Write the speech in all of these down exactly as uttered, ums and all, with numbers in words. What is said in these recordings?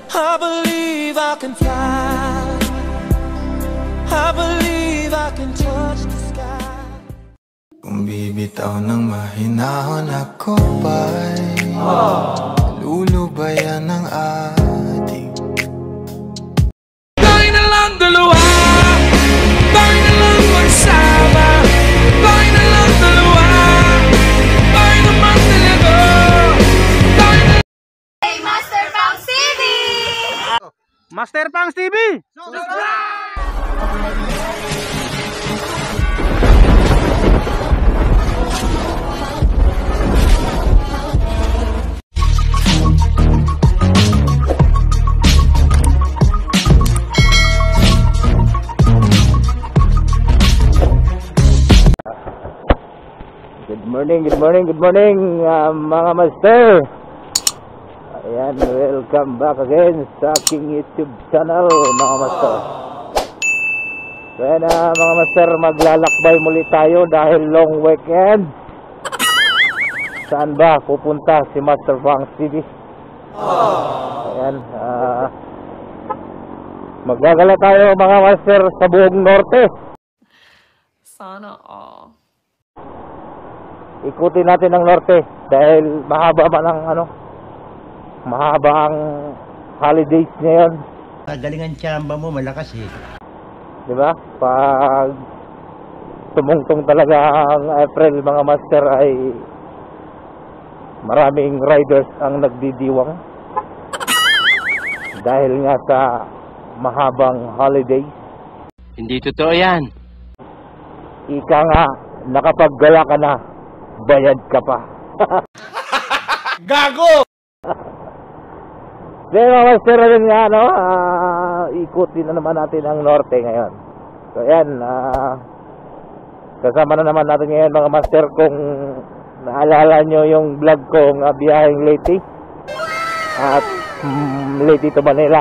I believe I can fly. I believe I can touch the sky. Kung bibitaw ng mahinahon ako ba'y lulubayan ng ating tayo na lang dalawa, tayo na lang magsama, tayo na lang dalawa, tayo naman talaga, tayo na. Hey, Master Pangs T V! Master Pangs T V! Good morning, good morning, good morning uh, mga master. Ayan, welcome back again sa aking YouTube channel mga master. Kaya na mga master, maglalakbay muli tayo dahil long weekend. Saan ba pupunta si Master Pangs T V? Ayan, uh, maggagala tayo mga master sa buong norte. Sana all. Ikutin natin ang norte dahil mahaba man ang ano, mahaba ang holidays ngayon. Galingan tsamba mo, malakas eh. Di ba? Pag tumungtong talaga ang April mga master ay maraming riders ang nagdidiwang dahil nga sa mahabang holidays. Hindi totoo yan. Ika nga, nakapaggala ka na, bayad ka pa. Gago! Kaya mga master rin nga, no? Uh, ikutin na naman natin ang norte ngayon. So yan, uh, kasama na naman natin ngayon mga master kung naalala nyo yung vlog kong uh, biyaheng Leyte at um, Leyte to Manila.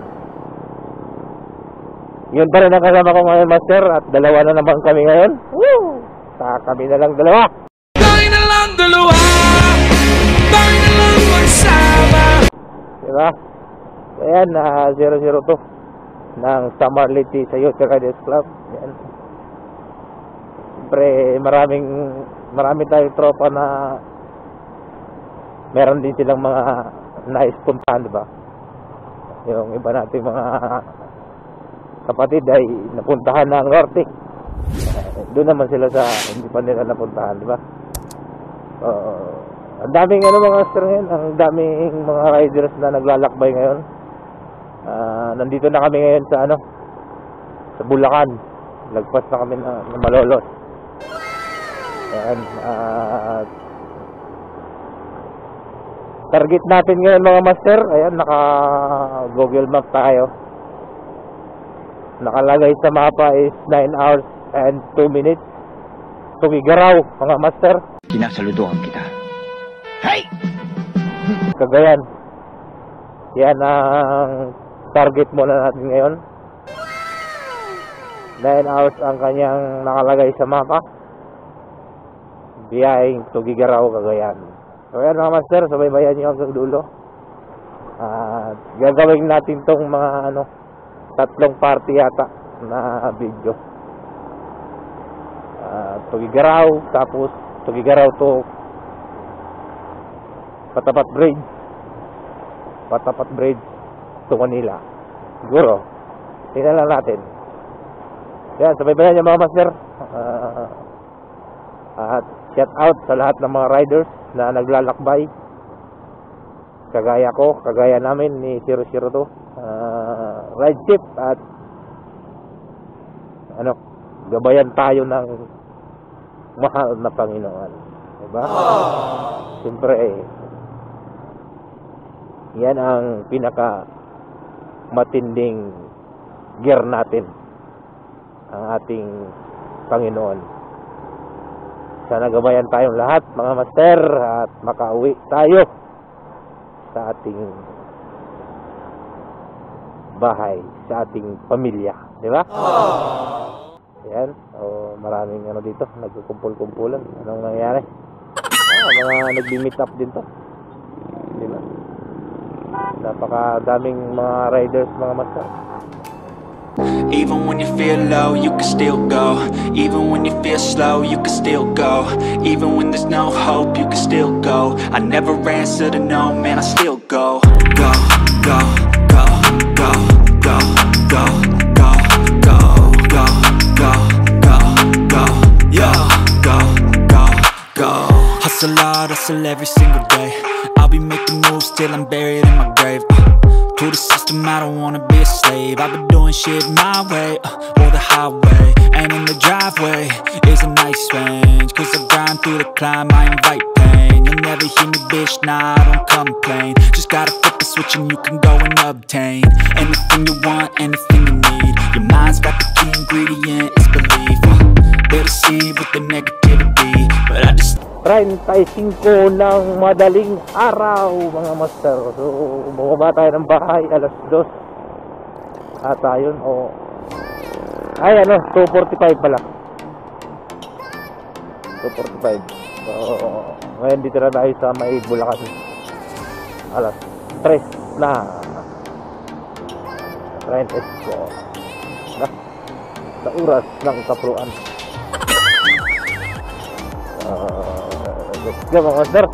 Yun pa rin ang kasama ko ngayon master at dalawa na naman kami ngayon. Woo! Sa kami na lang dalawa. Tayo na lang dalawa, tayo na lang magsama. Diba? Ayan, uh, zero zero two ng Samar Leyte sa Youth Riders Club. Ayan. Siyempre, maraming marami tayong tropa na meron din silang mga nais puntahan, diba? Yung iba natin mga kapatid ay napuntahan na ang norte. Doon naman sila sa hindi pa nila napuntahan, diba? Uh, ang daming ano mga master ngayon, ang daming mga riders na naglalakbay ngayon. Uh, nandito na kami ngayon sa ano, sa Bulacan. Lagpas na kami na, na Malolos. Ayan, uh, target natin ngayon mga master, ayan, naka Google Map tayo. Nakalagay sa mapa is nine hours and two minutes. Tugigaraw mga master. Sinasaludoan kita. Hey! Cagayan. Yan ang target muna natin ngayon. nine hours ang kanyang nakalagay sa mapa. Biyaheng Tugigaraw, Cagayan. So yan mga master, subaybayan nyo hanggang dulo. At uh, gagawin natin tong mga ano, tatlong party yata na video. Uh, Tugigaraw, tapos Tugigaraw to Patapat Bridge, Patapat Bridge to Manila. Siguro tingnan lang natin. Yan, sabaybayan niyo mga master. uh, At shout out sa lahat ng mga riders na naglalakbay, kagaya ko, kagaya namin ni zero zero two uh, ride ship, at ano, gabayan tayo ng mahal na Panginoon, diba? Siyempre eh, yan ang pinaka matinding gear natin, ang ating Panginoon. Sana gabayan tayong lahat mga master at makauwi tayo sa ating bahay, sa ating pamilya, di ba? Yan, o maraming ano dito, nagkukumpul-kumpulan. Anong nangyari? Ah, mga nagbi-meet up din to, di ba? napakadaming mga riders mga master. Even when you feel low, you can still go. Even when you feel slow, you can still go. Even when there's no hope, you can still go. I never answer to no, man, I still go. Go, go, go, go, go, go, go, go, go, go, go, go, yo, go, go, go. Hustle hard, hustle every single day. I'll be making moves till I'm buried in my grave. uh, To the system, I don't wanna be a slave. I've been doing shit my way, uh, or the highway. And in the driveway is a nice range. Cause I grind through the climb, I invite pain. You'll never hear me, bitch, nah, I don't complain. Just gotta flip the switch and you can go and obtain anything you want, anything you need. Your mind's got the key ingredient, it's belief. uh, They're deceived with the negativity, but I just thirty-five ng madaling araw mga master. So bumaba tayo ng bahay alas dos ata yun, o ay ano, two forty-five pala, two forty-five. So ngayon dito na tayo sa may Bulacan, alas tres na Rentes ko na sa oras ng kapruan. uh, Let's go mga master.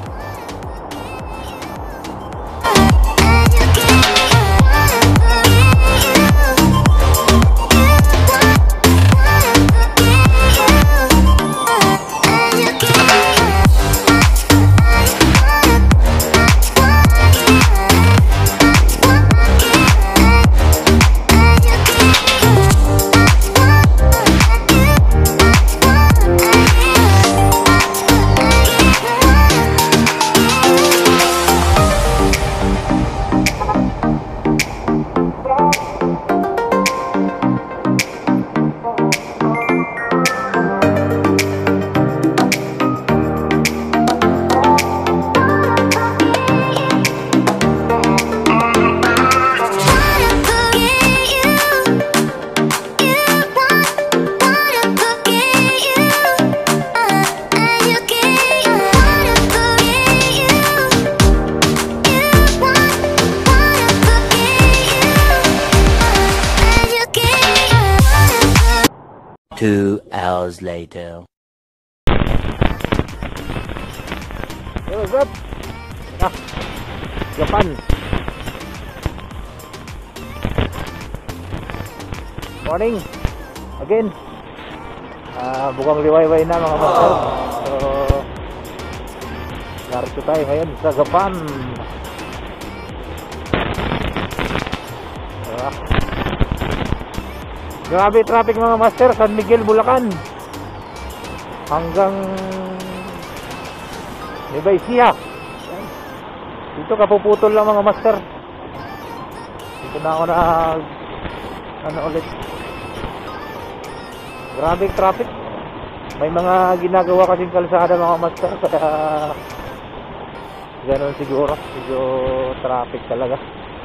Two hours later. Hey, what's up? Ah, Japan. Morning. Again. Ah, bukang liwayway na mga master. So, narito tayo ngayon sa Japan. Diba? Grabe traffic mga master, San Miguel, Bulacan hanggang Nueva Ecija. Dito kapuputol lang mga master. Dito na ako na ano ulit. Grabe traffic. May mga ginagawa kasing kalsada mga master, kaya ganoon siguro, medyo traffic talaga.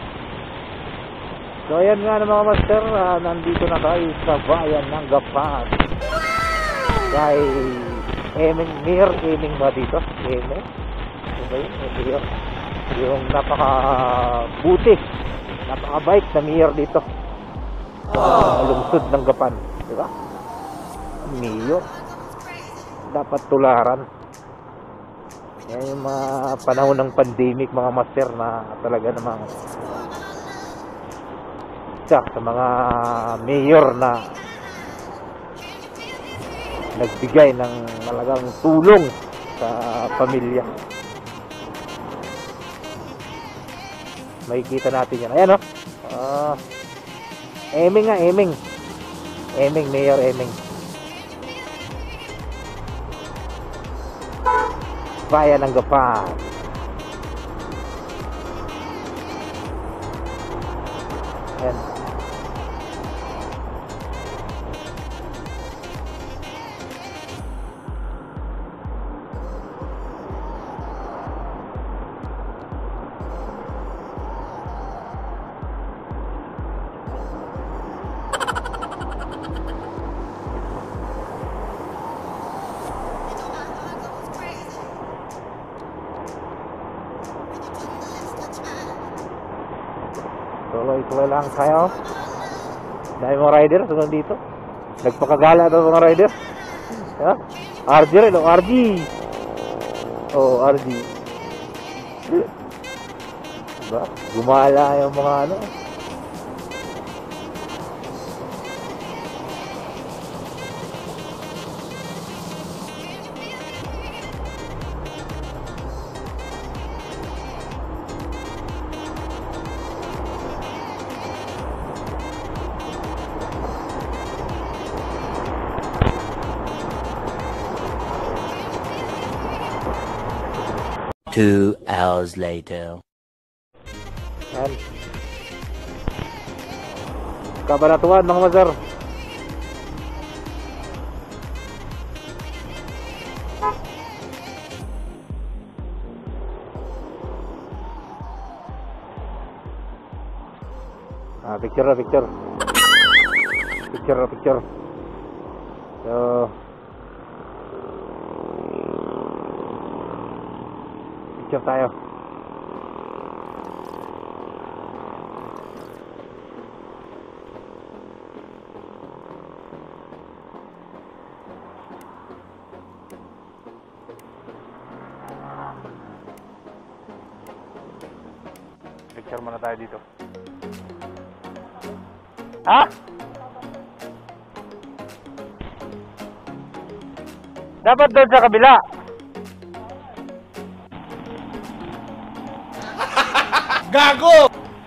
So ayan nga mga master, uh, nandito na tayo sa bayan ng Gapan. Kay Eming, near Eming ba dito? Eming? Okay, yun, yung napaka buti, napaka bike na mayor dito sa lungsod ng Gapan, diba? Mayor dapat tularan. Yan yung mga panahon ng pandemic mga master na talaga namang sa mga mayor na nagbigay ng malagang tulong sa pamilya. Makikita natin yan. Ayan o, uh, Eming nga, Eming Eming, Mayor Eming, bayan ng Gapan. Ayan. Tuloy-tuloy lang tayo. Dahil mga rider hanggang dito. Nagpakagala daw mga rider. Yeah? R G rin, oh, R G. Oh, R G. Diba? Gumala yung mga ano. Two hours later. Yan. Kabanatuan mga mazar. Ah, picture na picture. Picture na picture. So picture tayo. Picture muna tayo dito. Ha? Dapat doon sa kabila. Gago!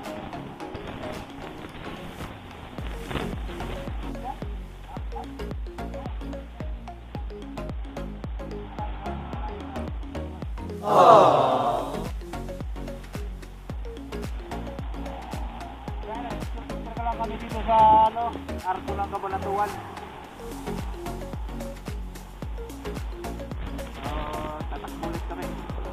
Kami dito sa ano, Arko ng Kabanatuan. Uh, tatakbulit kami.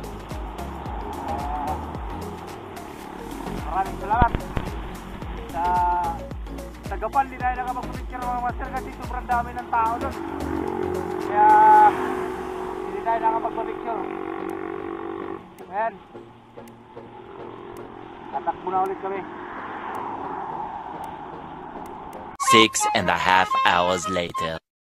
Uh, maraming salamat sa tagapan. Hindi tayo nakapag-picture mga master kasi sobrang dami ng tao doon. Kaya hindi tayo nakapag-picture. Ayan. Tatakbo na ulit kami. Six and a half hours later.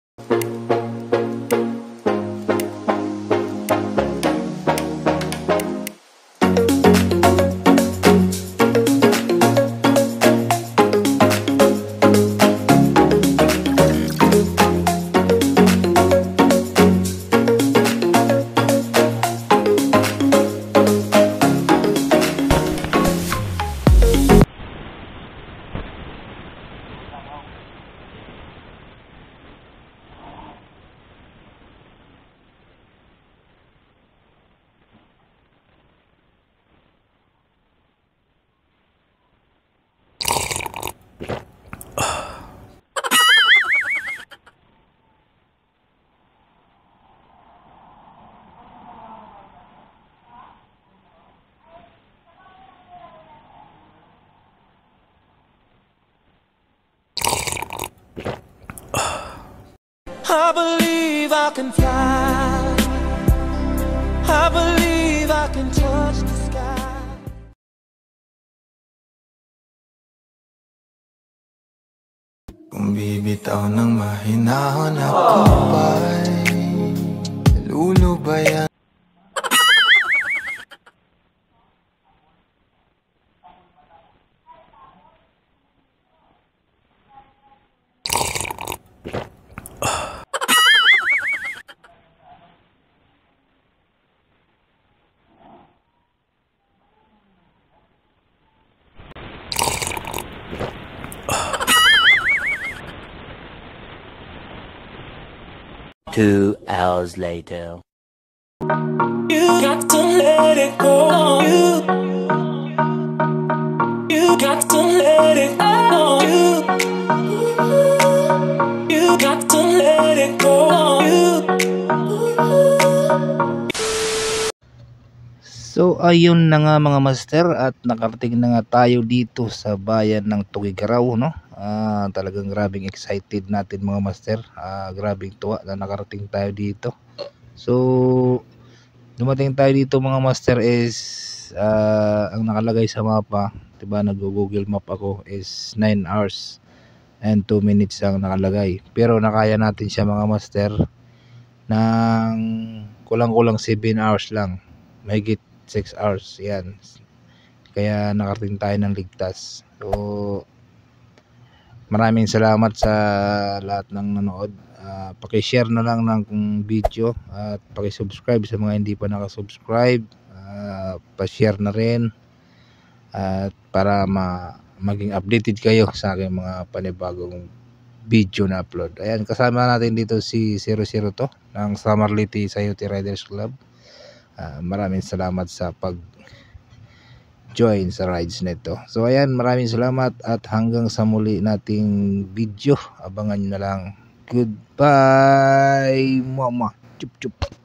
I believe I can fly. I believe I can touch the sky. Kung bibitaw ng mahinahon ako ba'y lulubayan? Two hours later. You got to let it go. You, you got to let it go. You, you got to let it go. You. So ayun na nga mga master, at nakarating na nga tayo dito sa bayan ng Tugigaraw, no? Ah, talagang grabing excited natin mga master. Ah, grabing tuwa na nakarating tayo dito. So dumating tayo dito mga master is uh, ang nakalagay sa mapa, diba, nag-google map ako, is nine hours and two minutes ang nakalagay, pero nakaya natin siya mga master ng kulang-kulang seven hours lang, mahigit six hours yan, kaya nakarating tayo ng ligtas. So maraming salamat sa lahat ng nanood. Uh, paki-share na lang ng video at paki-subscribe sa mga hindi pa nakasubscribe. Uh, pa-share na rin at para ma maging updated kayo sa aking mga panibagong video na upload. Ayan, kasama natin dito si zero zero to ng Samarliti Sayuti Riders Club. Uh, maraming salamat sa pag join sa rides nito. So ayan, maraming salamat at hanggang sa muli nating video, abangan nyo na lang. Goodbye mama. Chup chup.